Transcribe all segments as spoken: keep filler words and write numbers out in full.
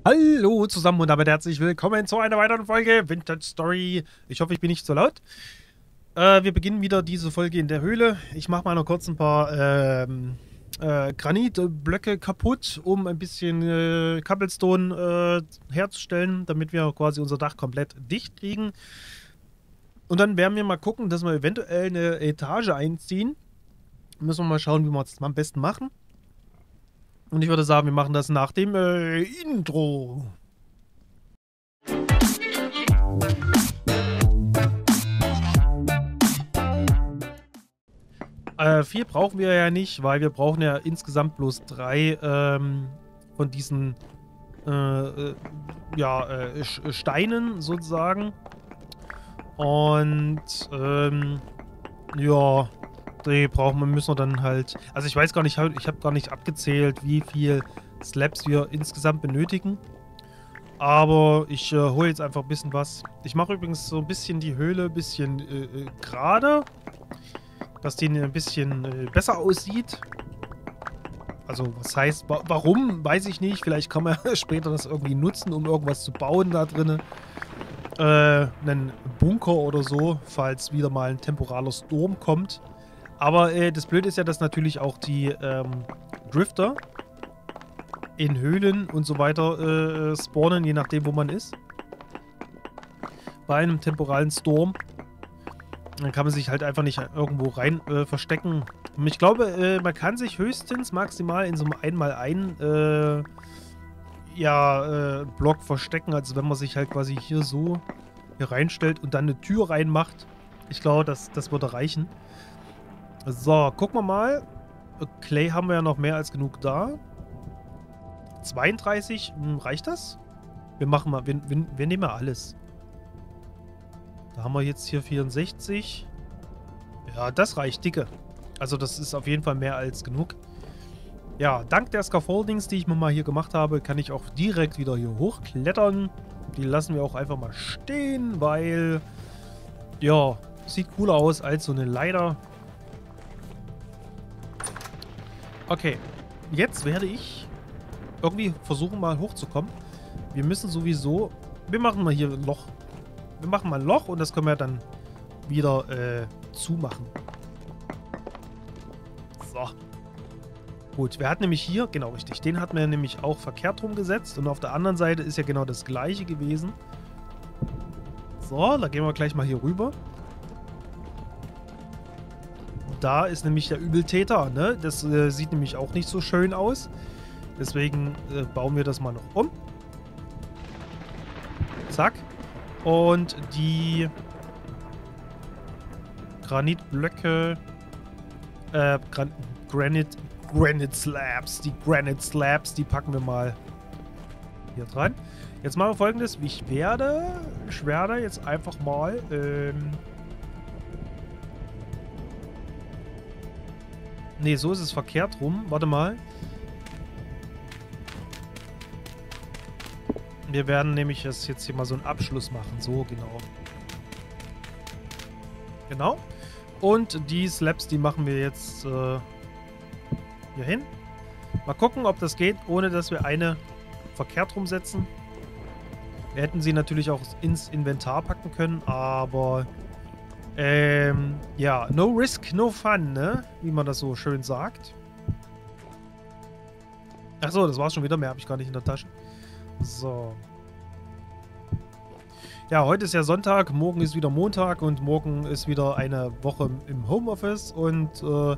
Hallo zusammen und damit herzlich willkommen zu einer weiteren Folge Vintage Story. Ich hoffe, ich bin nicht so laut. Äh, wir beginnen wieder diese Folge in der Höhle. Ich mache mal noch kurz ein paar ähm, äh, Granitblöcke kaputt, um ein bisschen äh, Cobblestone äh, herzustellen, damit wir quasi unser Dach komplett dicht kriegen. Und dann werden wir mal gucken, dass wir eventuell eine Etage einziehen. Müssen wir mal schauen, wie wir das am besten machen. Und ich würde sagen, wir machen das nach dem äh, Intro. Äh, vier brauchen wir ja nicht, weil wir brauchen ja insgesamt bloß drei ähm, von diesen äh, äh, ja, äh, Steinen sozusagen. Und ähm, ja, die brauchen wir, müssen wir dann halt. Also ich weiß gar nicht, ich habe gar nicht abgezählt, wie viel Slabs wir insgesamt benötigen. Aber ich äh, hole jetzt einfach ein bisschen was. Ich mache übrigens so ein bisschen die Höhle ein bisschen äh, äh, gerade, dass die ein bisschen äh, besser aussieht. Also was heißt, wa warum, weiß ich nicht. Vielleicht kann man später das irgendwie nutzen, um irgendwas zu bauen da drinnen. Äh, einen Bunker oder so, falls wieder mal ein temporaler Sturm kommt. Aber äh, das Blöde ist ja, dass natürlich auch die ähm, Drifter in Höhlen und so weiter äh, spawnen, je nachdem, wo man ist. Bei einem temporalen Sturm. Dann kann man sich halt einfach nicht irgendwo rein äh, verstecken. Und ich glaube, äh, man kann sich höchstens maximal in so einem Einmal-Ein äh, ja, äh, Block verstecken. Also wenn man sich halt quasi hier so hier reinstellt und dann eine Tür reinmacht. Ich glaube, das, das würde reichen. So, gucken wir mal. Clay haben wir ja noch mehr als genug da. zweiunddreißig, hm, reicht das? Wir machen mal, wir, wir, wir nehmen mal alles. Da haben wir jetzt hier vierundsechzig. Ja, das reicht dicke. Also das ist auf jeden Fall mehr als genug. Ja, dank der Scaffoldings, die ich mir mal hier gemacht habe, kann ich auch direkt wieder hier hochklettern. Die lassen wir auch einfach mal stehen, weil ja, sieht cooler aus als so eine Leiter. Okay, jetzt werde ich irgendwie versuchen mal hochzukommen. Wir müssen sowieso, wir machen mal hier ein Loch. Wir machen mal ein Loch und das können wir dann wieder äh, zumachen. So. Gut, wir hatten nämlich hier, genau richtig, den hatten wir nämlich auch verkehrt rumgesetzt und auf der anderen Seite ist ja genau das gleiche gewesen. So, da gehen wir gleich mal hier rüber. Da ist nämlich der Übeltäter, ne? Das äh, sieht nämlich auch nicht so schön aus. Deswegen äh, bauen wir das mal noch um. Zack. Und die Granitblöcke, äh, Gran Granite, Granite Slabs, die Granite Slabs, die packen wir mal hier dran. Jetzt machen wir Folgendes. Ich werde, ich werde jetzt einfach mal, ähm, nee, so ist es verkehrt rum. Warte mal. Wir werden nämlich das jetzt hier mal so einen Abschluss machen. So, genau. Genau. Und die Slabs, die machen wir jetzt äh, hier hin. Mal gucken, ob das geht, ohne dass wir eine verkehrt rumsetzen. Wir hätten sie natürlich auch ins Inventar packen können, aber ähm, ja, no risk, no fun, ne? Wie man das so schön sagt. Achso, das war's schon wieder. Mehr habe ich gar nicht in der Tasche. So. Ja, heute ist ja Sonntag, morgen ist wieder Montag und morgen ist wieder eine Woche im Homeoffice und äh,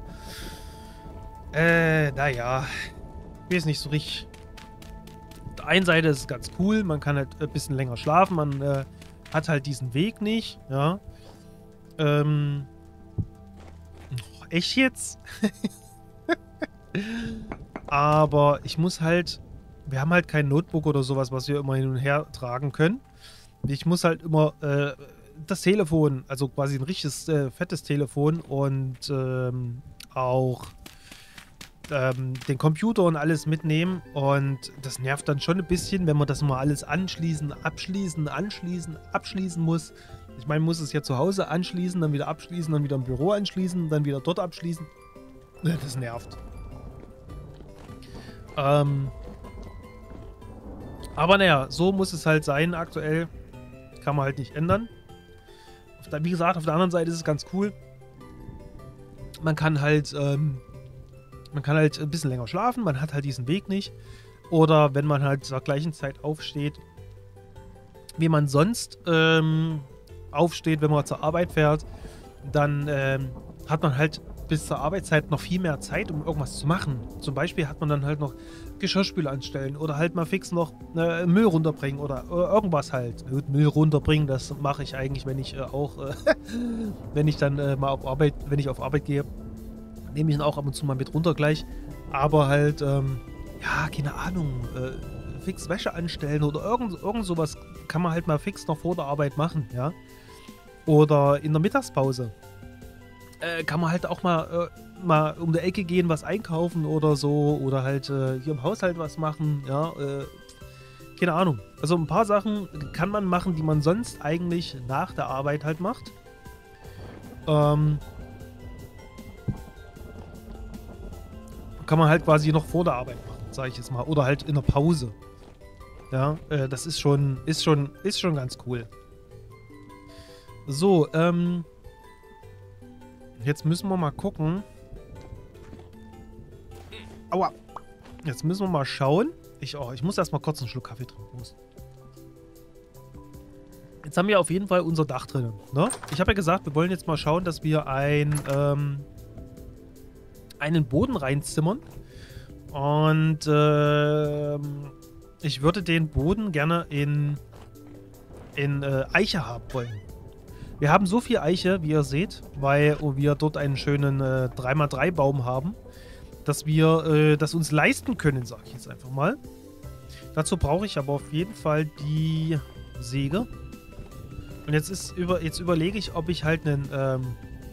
äh, naja, ich weiß nicht so richtig. Auf der einen Seite ist es ganz cool, man kann halt ein bisschen länger schlafen, man äh, hat halt diesen Weg nicht, ja. Ähm, oh, echt jetzt? Aber ich muss halt, wir haben halt kein Notebook oder sowas, was wir immer hin und her tragen können. Ich muss halt immer äh, das Telefon, also quasi ein richtiges, äh, fettes Telefon und ähm, auch ähm, den Computer und alles mitnehmen. Und das nervt dann schon ein bisschen, wenn man das mal alles anschließen, abschließen, anschließen, abschließen muss. Ich meine, muss es ja zu Hause anschließen, dann wieder abschließen, dann wieder im Büro anschließen, dann wieder dort abschließen. Das nervt. Ähm... Aber naja, so muss es halt sein aktuell. Kann man halt nicht ändern. Auf der, wie gesagt, auf der anderen Seite ist es ganz cool. Man kann halt, ähm, man kann halt ein bisschen länger schlafen. Man hat halt diesen Weg nicht. Oder wenn man halt zur gleichen Zeit aufsteht, wie man sonst ähm, aufsteht, wenn man zur Arbeit fährt, dann ähm, hat man halt bis zur Arbeitszeit noch viel mehr Zeit, um irgendwas zu machen. Zum Beispiel hat man dann halt noch Geschirrspüler anstellen oder halt mal fix noch äh, Müll runterbringen oder äh, irgendwas halt. Gut, Müll runterbringen, das mache ich eigentlich, wenn ich äh, auch, äh, wenn ich dann äh, mal auf Arbeit, wenn ich auf Arbeit gehe, nehme ich ihn auch ab und zu mal mit runter gleich. Aber halt, ähm, ja, keine Ahnung, äh, fix Wäsche anstellen oder irgend, irgend sowas kann man halt mal fix noch vor der Arbeit machen, ja. Oder in der Mittagspause. Äh, kann man halt auch mal, äh, mal um die Ecke gehen, was einkaufen oder so. Oder halt äh, hier im Haushalt was machen, ja. Äh, keine Ahnung. Also ein paar Sachen kann man machen, die man sonst eigentlich nach der Arbeit halt macht. Ähm, kann man halt quasi noch vor der Arbeit machen, sage ich jetzt mal. Oder halt in der Pause. Ja, äh, das ist schon, ist schon, ist schon ganz cool. So, ähm... jetzt müssen wir mal gucken. Aua. Jetzt müssen wir mal schauen. Ich, oh, ich muss erstmal kurz einen Schluck Kaffee trinken. Jetzt haben wir auf jeden Fall unser Dach drin. Ne? Ich habe ja gesagt, wir wollen jetzt mal schauen, dass wir ein, ähm, einen Boden reinzimmern. Und ähm, ich würde den Boden gerne in, in äh, Eiche haben wollen. Wir haben so viel Eiche, wie ihr seht, weil wir dort einen schönen äh, drei mal drei Baum haben, dass wir äh, das uns leisten können, sage ich jetzt einfach mal. Dazu brauche ich aber auf jeden Fall die Säge. Und jetzt ist über jetzt überlege ich, ob ich halt einen ähm,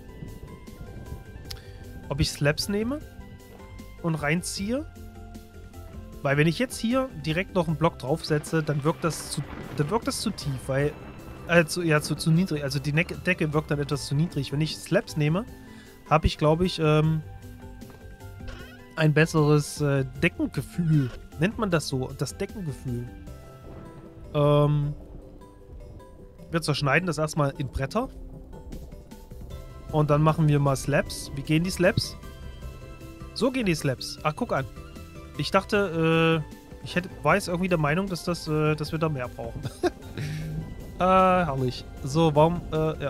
ob ich Slabs nehme und reinziehe. Weil wenn ich jetzt hier direkt noch einen Block draufsetze, dann wirkt das zu, dann wirkt das zu tief, weil Äh, zu, ja, zu, zu niedrig. Also die Neck Decke wirkt dann etwas zu niedrig. Wenn ich Slabs nehme, habe ich, glaube ich, ähm, ein besseres äh, Deckengefühl. Nennt man das so? Das Deckengefühl. Ähm, wir zerschneiden das erstmal in Bretter. Und dann machen wir mal Slabs. Wie gehen die Slabs? So gehen die Slabs. Ach, guck an. Ich dachte, äh, ich hätte, war jetzt irgendwie der Meinung, dass, das, äh, dass wir da mehr brauchen. Äh, herrlich. So, warum, äh, ja.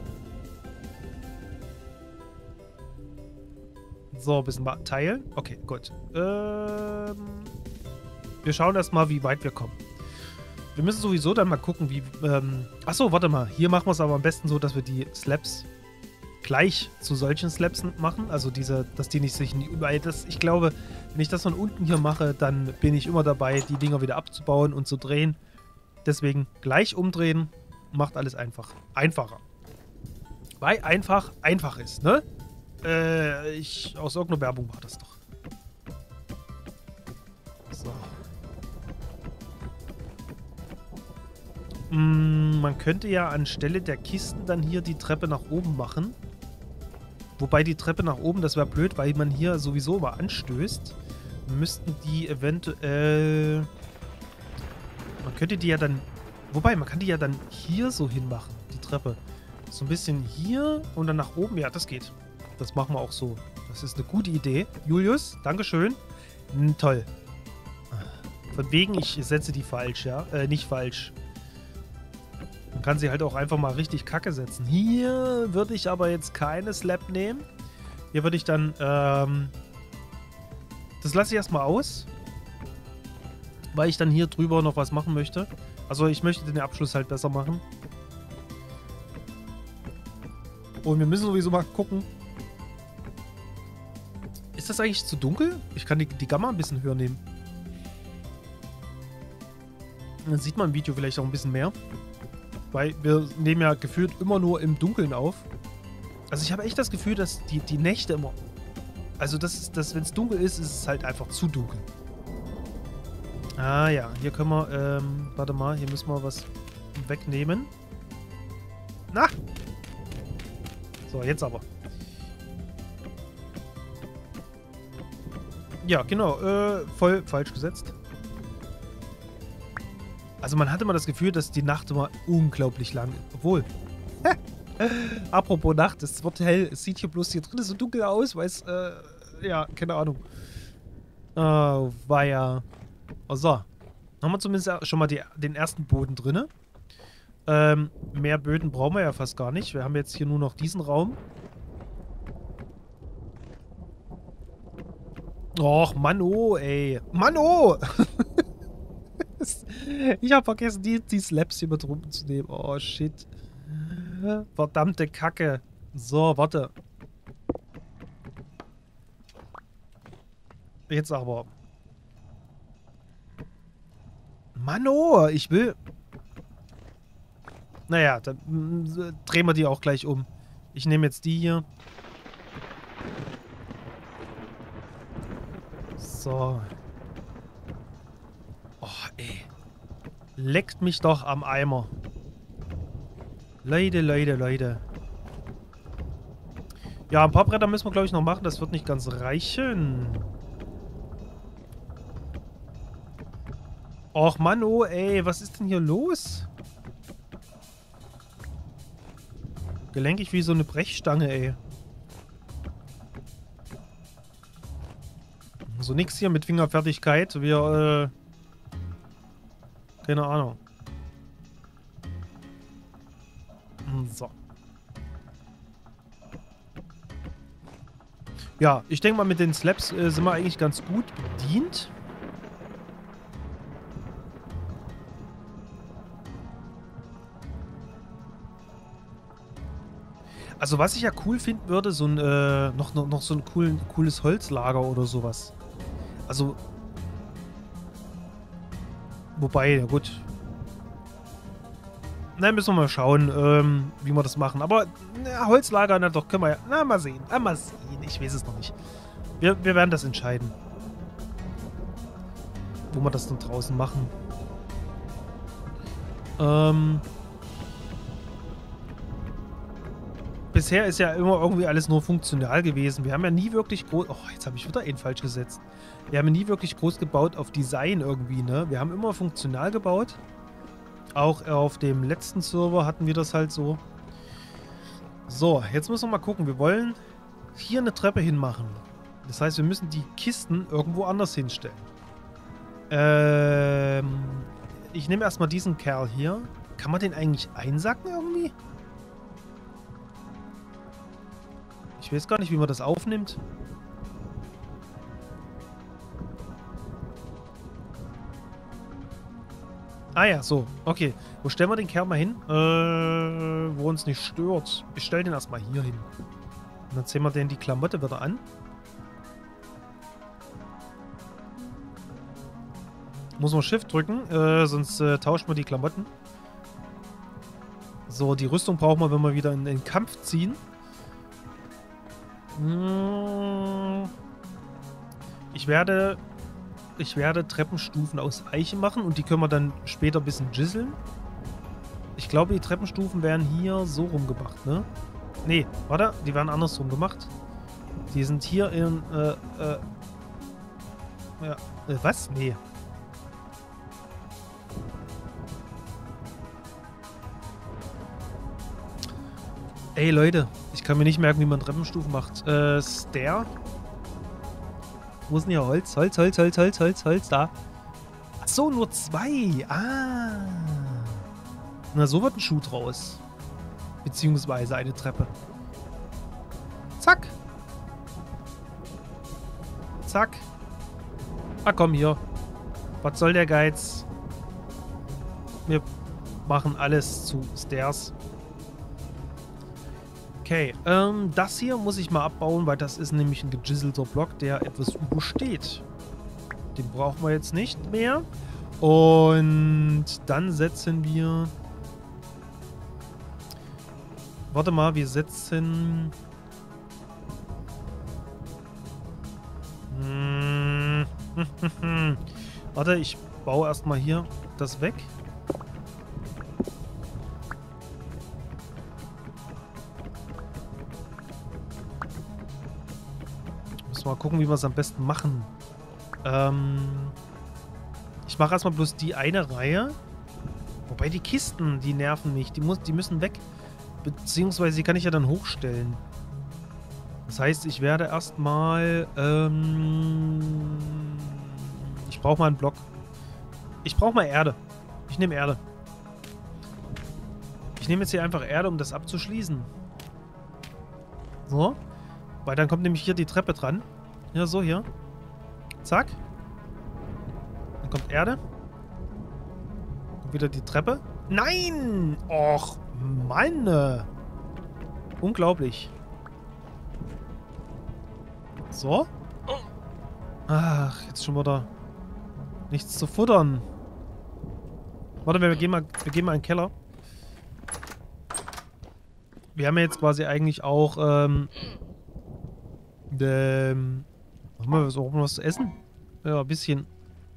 So, ein bisschen mal teilen. Okay, gut. Ähm, wir schauen erstmal, wie weit wir kommen. Wir müssen sowieso dann mal gucken, wie, ähm, achso, warte mal. Hier machen wir es aber am besten so, dass wir die Slabs gleich zu solchen Slabs machen. Also diese, dass die nicht sich nie überall, das, ich glaube, wenn ich das von unten hier mache, dann bin ich immer dabei, die Dinger wieder abzubauen und zu drehen. Deswegen gleich umdrehen, macht alles einfach. Einfacher. Weil einfach einfach ist, ne? Äh, ich, aus irgendeiner Werbung war das doch. So. Mm, man könnte ja anstelle der Kisten dann hier die Treppe nach oben machen. Wobei die Treppe nach oben, das wäre blöd, weil man hier sowieso mal anstößt. Müssten die eventuell... Man könnte die ja dann... Wobei, man kann die ja dann hier so hinmachen, die Treppe. So ein bisschen hier und dann nach oben. Ja, das geht. Das machen wir auch so. Das ist eine gute Idee. Julius, Dankeschön. Hm, toll. Von wegen, ich setze die falsch, ja? Äh, nicht falsch. Man kann sie halt auch einfach mal richtig kacke setzen. Hier würde ich aber jetzt keine Slab nehmen. Hier würde ich dann, ähm... das lasse ich erstmal aus. Weil ich dann hier drüber noch was machen möchte. Also ich möchte den Abschluss halt besser machen. Und wir müssen sowieso mal gucken. Ist das eigentlich zu dunkel? Ich kann die, die Gamma ein bisschen höher nehmen. Dann sieht man im Video vielleicht auch ein bisschen mehr. Weil wir nehmen ja gefühlt immer nur im Dunkeln auf. Also ich habe echt das Gefühl, dass die, die Nächte immer... Also das ist, das, wenn es dunkel ist, ist es halt einfach zu dunkel. Ah ja, hier können wir, ähm, warte mal, hier müssen wir was wegnehmen. Na! So, jetzt aber. Ja, genau, äh, voll falsch gesetzt. Also man hatte immer das Gefühl, dass die Nacht immer unglaublich lang ist. Obwohl. Apropos Nacht, es wird hell. Es sieht hier bloß hier drin so dunkel aus, weil es, äh, ja, keine Ahnung. Oh, weia. Oh, so. Haben wir zumindest schon mal die, den ersten Boden drin. Ähm, mehr Böden brauchen wir ja fast gar nicht. Wir haben jetzt hier nur noch diesen Raum. Och, Mann, oh, ey. Mann, oh! Ich habe vergessen, die, die Slabs hier mit rumzunehmen. Oh, shit. Verdammte Kacke. So, warte. Jetzt aber. Mann, oh, ich will... Naja, dann äh, drehen wir die auch gleich um. Ich nehme jetzt die hier. So. Oh, ey. Leckt mich doch am Eimer. Leute, Leute, Leute. Ja, ein paar Bretter müssen wir, glaube ich, noch machen. Das wird nicht ganz reichen. Och, Mann, oh, ey. Was ist denn hier los? Gelenkig wie so eine Brechstange, ey. So nix hier mit Fingerfertigkeit. Wir, äh... keine Ahnung. So. Ja, ich denke mal, mit den Slabs äh, sind wir eigentlich ganz gut bedient. Also was ich ja cool finden würde, so ein, äh, noch, noch, noch so ein coolen, cooles Holzlager oder sowas. Also... Wobei, ja gut. Na, müssen wir mal schauen, ähm, wie wir das machen. Aber, na, Holzlager, na doch, können wir ja... Na, mal sehen. Na, mal sehen. Ich weiß es noch nicht. Wir, wir werden das entscheiden. Wo wir das dann draußen machen. Ähm... Bisher ist ja immer irgendwie alles nur funktional gewesen. Wir haben ja nie wirklich groß... Oh, jetzt habe ich wieder einen falsch gesetzt. Wir haben ja nie wirklich groß gebaut auf Design irgendwie, ne? Wir haben immer funktional gebaut. Auch auf dem letzten Server hatten wir das halt so. So, jetzt müssen wir mal gucken. Wir wollen hier eine Treppe hinmachen. Das heißt, wir müssen die Kisten irgendwo anders hinstellen. Ähm... Ich nehme erstmal diesen Kerl hier. Kann man den eigentlich einsacken irgendwie? Ich weiß gar nicht, wie man das aufnimmt. Ah ja, so. Okay. Wo stellen wir den Kerl mal hin? Äh, wo uns nicht stört. Ich stelle den erstmal hier hin. Und dann ziehen wir den die Klamotte wieder an. Muss man Shift drücken, äh, sonst äh, tauscht man die Klamotten. So, die Rüstung brauchen wir, wenn wir wieder in den Kampf ziehen. Ich werde, ich werde Treppenstufen aus Eiche machen und die können wir dann später ein bisschen gisseln. Ich glaube, die Treppenstufen werden hier so rumgemacht, ne? Nee, warte, die werden andersrum gemacht. Die sind hier in, äh, äh, ja, äh, was? Nee. Ey, Leute, ich kann mir nicht merken, wie man Treppenstufen macht. Äh, Stair. Wo ist denn hier Holz? Holz, Holz, Holz, Holz, Holz, Holz, da. Ach so, nur zwei. Ah. Na, so wird ein Schuh draus. Beziehungsweise eine Treppe. Zack. Zack. Ah, komm hier. Was soll der Geiz? Wir machen alles zu Stairs. Okay, ähm, das hier muss ich mal abbauen, weil das ist nämlich ein gegisselter Block, der etwas übersteht. Den brauchen wir jetzt nicht mehr. Und dann setzen wir... Warte mal, wir setzen... Hm. Warte, ich baue erstmal hier das weg. Mal gucken, wie wir es am besten machen. Ähm, ich mache erstmal bloß die eine Reihe. Wobei die Kisten, die nerven mich. Die, muss, die müssen weg. Beziehungsweise die kann ich ja dann hochstellen. Das heißt, ich werde erstmal... Ähm, ich brauche mal einen Block. Ich brauche mal Erde. Ich nehme Erde. Ich nehme jetzt hier einfach Erde, um das abzuschließen. So. Weil dann kommt nämlich hier die Treppe dran. Ja, so hier. Zack. Dann kommt Erde. Und wieder die Treppe. Nein! Och, Mann! Unglaublich. So. Ach, jetzt schon wieder nichts zu futtern. Warte, wir gehen mal, wir gehen mal in den Keller. Wir haben ja jetzt quasi eigentlich auch, ähm... Ähm... Haben wir was, auch noch was zu essen? Ja, ein bisschen.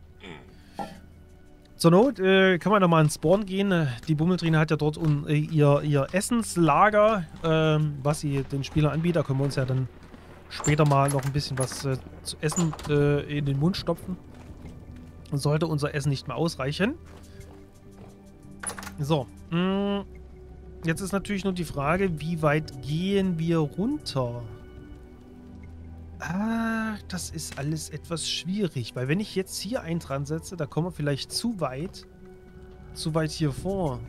Zur Not äh, kann man nochmal ins Spawn gehen. Die Bummeltrine hat ja dort un, äh, ihr, ihr Essenslager, ähm, was sie den Spielern anbietet. Da können wir uns ja dann später mal noch ein bisschen was äh, zu essen äh, in den Mund stopfen. Sollte unser Essen nicht mehr ausreichen. So. Mh, jetzt ist natürlich nur die Frage, wie weit gehen wir runter? Ah, das ist alles etwas schwierig, weil wenn ich jetzt hier einen dran setze, da kommen wir vielleicht zu weit, zu weit hier vor.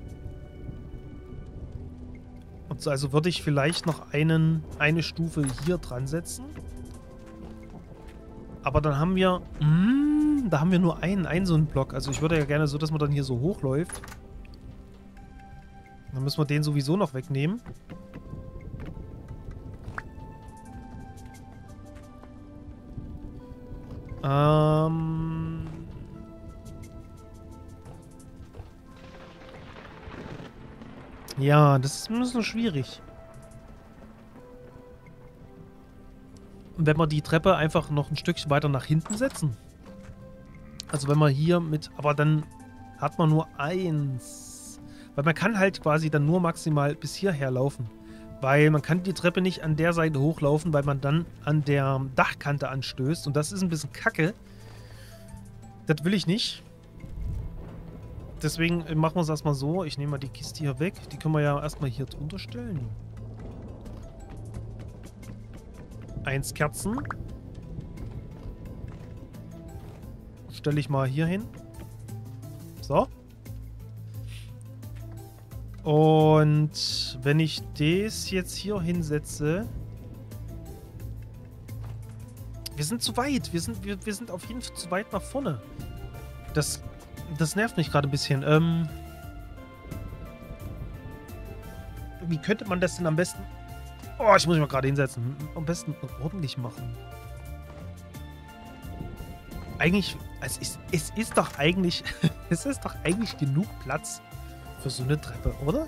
Und so, also würde ich vielleicht noch einen, eine Stufe hier dran setzen. Aber dann haben wir, mh, da haben wir nur einen, einen so einen Block. Also ich würde ja gerne so, dass man dann hier so hochläuft. Dann müssen wir den sowieso noch wegnehmen. Ähm... Ja, das ist ein bisschen schwierig. Und wenn wir die Treppe einfach noch ein Stückchen weiter nach hinten setzen. Also wenn man hier mit... Aber dann hat man nur eins. Weil man kann halt quasi dann nur maximal bis hierher laufen. Weil man kann die Treppe nicht an der Seite hochlaufen, weil man dann an der Dachkante anstößt. Und das ist ein bisschen kacke. Das will ich nicht. Deswegen machen wir es erstmal so. Ich nehme mal die Kiste hier weg. Die können wir ja erstmal hier drunter stellen. Eins Kerzen. Stelle ich mal hier hin. So. Und wenn ich das jetzt hier hinsetze... Wir sind zu weit. Wir sind, wir, wir sind auf jeden Fall zu weit nach vorne. Das, das nervt mich gerade ein bisschen. Ähm, wie könnte man das denn am besten... Oh, ich muss mich mal gerade hinsetzen. Am besten ordentlich machen. Eigentlich... Es ist, es ist doch eigentlich... es ist doch eigentlich genug Platz für so eine Treppe, oder?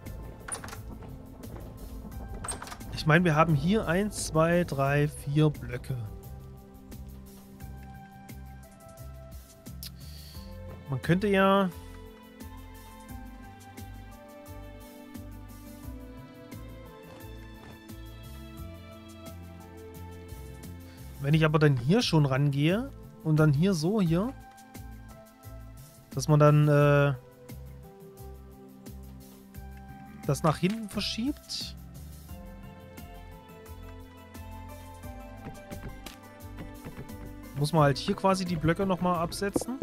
Ich meine, wir haben hier eins, zwei, drei, vier Blöcke. Man könnte ja... Wenn ich aber dann hier schon rangehe und dann hier so hier, dass man dann äh, das nach hinten verschiebt. Muss man halt hier quasi die Blöcke nochmal absetzen.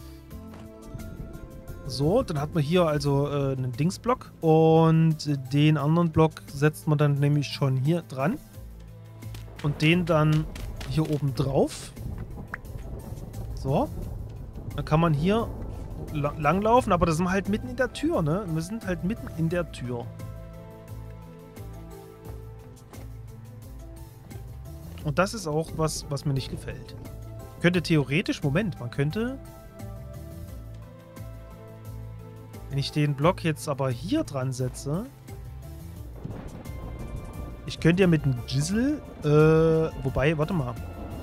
So, dann hat man hier also äh, einen Dingsblock und den anderen Block setzt man dann nämlich schon hier dran und den dann hier oben drauf. So. Dann kann man hier la langlaufen, aber das sind wir halt mitten in der Tür, ne? Wir sind halt mitten in der Tür. Und das ist auch was, was mir nicht gefällt. Könnte theoretisch, Moment, man könnte... Wenn ich den Block jetzt aber hier dran setze... Ich könnte ja mit dem Jizzle... Äh, wobei, warte mal.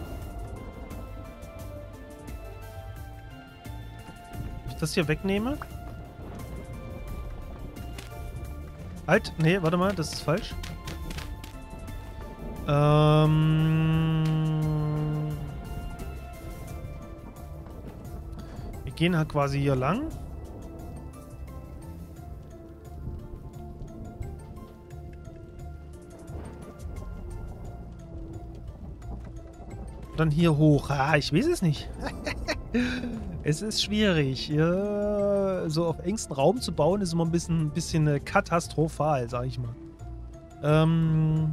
Wenn ich das hier wegnehme... Halt, nee, warte mal, das ist falsch. Ähm... Wir gehen halt quasi hier lang. dann hier hoch. Ah, ich weiß es nicht. Es ist schwierig. Ja, so auf engstem Raum zu bauen, ist immer ein bisschen, bisschen äh, katastrophal, sag ich mal. Ähm...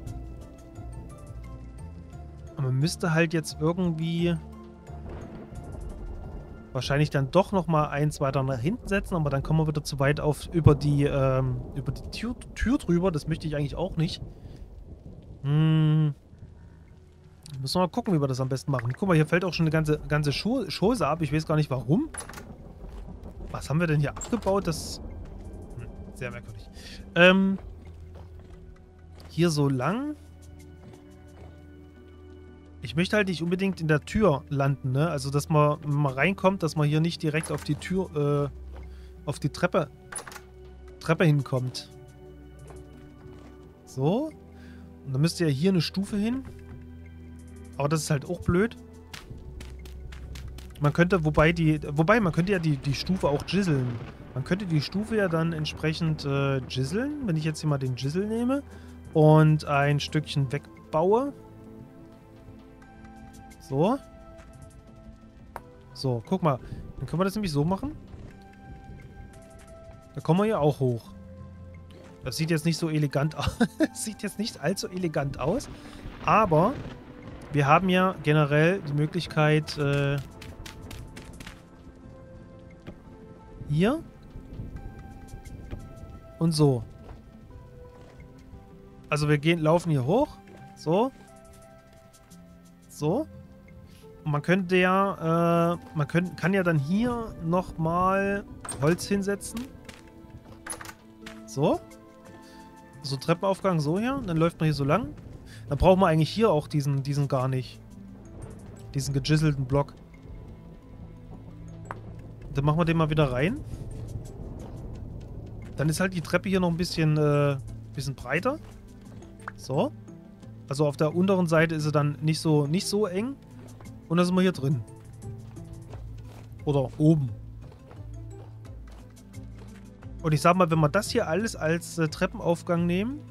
Aber man müsste halt jetzt irgendwie wahrscheinlich dann doch nochmal eins weiter nach hinten setzen, aber dann kommen wir wieder zu weit auf über die, ähm, über die Tür, Tür drüber. Das möchte ich eigentlich auch nicht. Hm. Müssen wir mal gucken, wie wir das am besten machen. Guck mal, hier fällt auch schon eine ganze, ganze Chose ab. Ich weiß gar nicht warum. Was haben wir denn hier abgebaut? Das... Hm, sehr merkwürdig. Ähm. Hier so lang... Ich möchte halt nicht unbedingt in der Tür landen, ne? Also, dass man, wenn man reinkommt, dass man hier nicht direkt auf die Tür, äh, auf die Treppe, Treppe hinkommt. So. Und dann müsste ja hier eine Stufe hin. Aber das ist halt auch blöd. Man könnte, wobei die, wobei, man könnte ja die, die Stufe auch gisseln. Man könnte die Stufe ja dann entsprechend äh, gisseln, wenn ich jetzt hier mal den Gisel nehme und ein Stückchen wegbaue. So. So, guck mal. Dann können wir das nämlich so machen. Da kommen wir ja auch hoch. Das sieht jetzt nicht so elegant aus. Sieht jetzt nicht allzu elegant aus. Aber wir haben ja generell die Möglichkeit, äh, hier und so. Also wir gehen, laufen hier hoch. So. So. Und man könnte ja, äh, man könnt, kann ja dann hier nochmal Holz hinsetzen. So. So Treppenaufgang so hier. Und dann läuft man hier so lang. Dann brauchen wir eigentlich hier auch diesen, diesen gar nicht. Diesen gegisselten Block. Dann machen wir den mal wieder rein. Dann ist halt die Treppe hier noch ein bisschen, äh, bisschen breiter. So. Also auf der unteren Seite ist sie dann nicht so, nicht so eng. Und dann sind wir hier drin. Oder oben. Und ich sag mal, wenn wir das hier alles als äh, Treppenaufgang nehmen,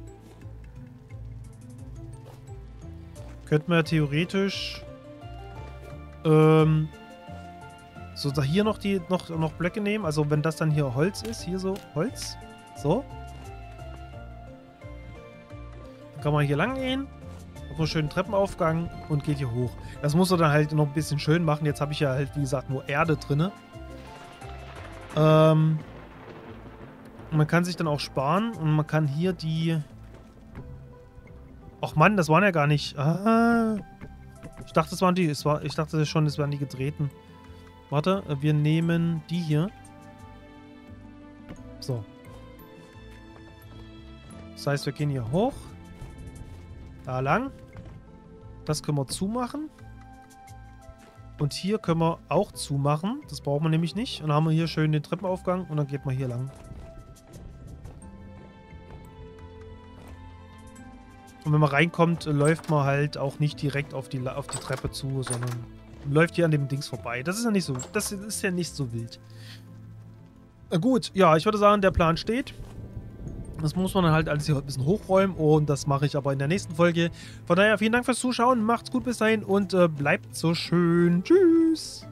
könnten wir theoretisch ähm, so da hier noch die noch, noch Blöcke nehmen. Also wenn das dann hier Holz ist, hier so Holz. So. Dann kann man hier lang gehen. Noch einen schönen Treppenaufgang und geht hier hoch. Das muss er dann halt noch ein bisschen schön machen. Jetzt habe ich ja halt, wie gesagt, nur Erde drin. Ähm, man kann sich dann auch sparen und man kann hier die... Ach Mann, das waren ja gar nicht... Ah, ich dachte, das waren die... Es war, ich dachte schon, das wären die gedrehten. Warte, wir nehmen die hier. So. Das heißt, wir gehen hier hoch. Da lang. Das können wir zumachen. Und hier können wir auch zumachen. Das brauchen wir nämlich nicht. Und dann haben wir hier schön den Treppenaufgang und dann geht man hier lang. Und wenn man reinkommt, läuft man halt auch nicht direkt auf die, auf die Treppe zu, sondern läuft hier an dem Dings vorbei. Das ist ja nicht so, das ist ja nicht so wild. Na gut, ja, ich würde sagen, der Plan steht. Das muss man dann halt alles hier ein bisschen hochräumen und das mache ich aber in der nächsten Folge. Von daher vielen Dank fürs Zuschauen, macht's gut bis dahin und äh, bleibt so schön. Tschüss!